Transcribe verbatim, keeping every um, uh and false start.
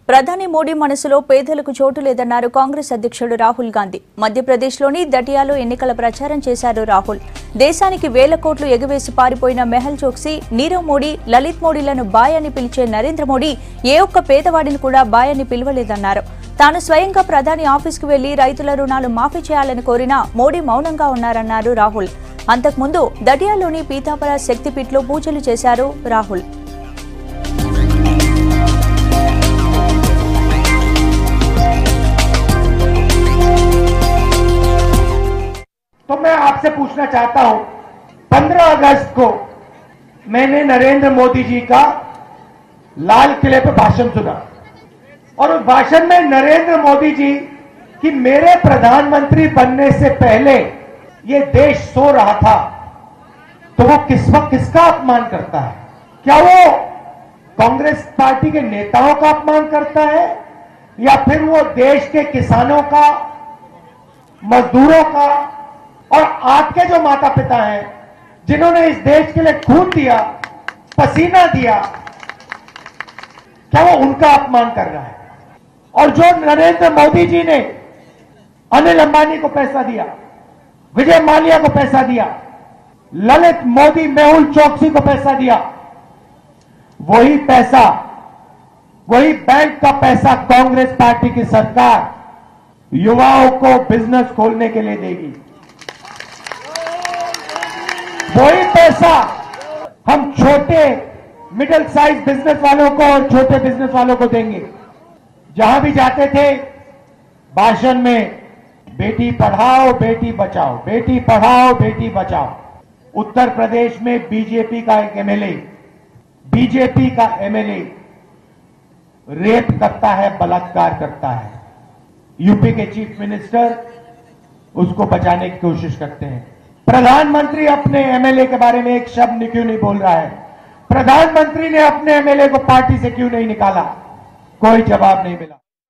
ప్రధాని మోడీ మనసులో పేదలకు చోటు లేదన్నారు కాంగ్రెస్ అధ్యక్షుడు రాహుల్ గాంధీ. మధ్యప్రదేశ్లోని దటియాలో ఎన్నికల ప్రచారం చేశారు రాహుల్. దేశానికి వేల కోట్లు ఎగవేసి పారిపోయిన మెహల్ చోక్సీ, నీరవ్ మోడీ, లలిత్ మోడీలను బాయ్ అని పిలిచే నరేంద్ర మోడీ ఏ ఒక్క పేదవాడిని కూడా బాయ్ అని పిలవలేదన్నారు. తాను స్వయంగా ప్రధాని ఆఫీసుకు వెళ్లి రైతుల రుణాలు మాఫీ చేయాలని కోరినా మోడీ మౌనంగా ఉన్నారన్నారు రాహుల్. అంతకుముందు దటియాలోని పీతాంబర శక్తిపీఠలో పూజలు చేశారు రాహుల్. तो मैं आपसे पूछना चाहता हूं, पंद्रह अगस्त को मैंने नरेंद्र मोदी जी का लाल किले पर भाषण सुना और उस भाषण में नरेंद्र मोदी जी कि मेरे प्रधानमंत्री बनने से पहले ये देश सो रहा था, तो वो किस वक्त किसका अपमान करता है? क्या वो कांग्रेस पार्टी के नेताओं का अपमान करता है या फिर वो देश के किसानों का, मजदूरों का और आपके जो माता पिता हैं जिन्होंने इस देश के लिए खून दिया, पसीना दिया, क्या वो उनका अपमान कर रहा है? और जो नरेंद्र मोदी जी ने अनिल अंबानी को पैसा दिया, विजय माल्या को पैसा दिया, ललित मोदी, मेहुल चोकसी को पैसा दिया, वही पैसा, वही बैंक का पैसा कांग्रेस पार्टी की सरकार युवाओं को बिजनेस खोलने के लिए देगी। वही पैसा हम छोटे मिडिल साइज बिजनेस वालों को और छोटे बिजनेस वालों को देंगे। जहां भी जाते थे भाषण में बेटी पढ़ाओ बेटी बचाओ, बेटी पढ़ाओ बेटी बचाओ। उत्तर प्रदेश में बीजेपी का एक एमएलए बीजेपी का एमएलए रेप करता है, बलात्कार करता है। यूपी के चीफ मिनिस्टर उसको बचाने की कोशिश करते हैं। प्रधानमंत्री अपने एमएलए के बारे में एक शब्द क्यों नहीं बोल रहा है? प्रधानमंत्री ने अपने एमएलए को पार्टी से क्यों नहीं निकाला? कोई जवाब नहीं मिला।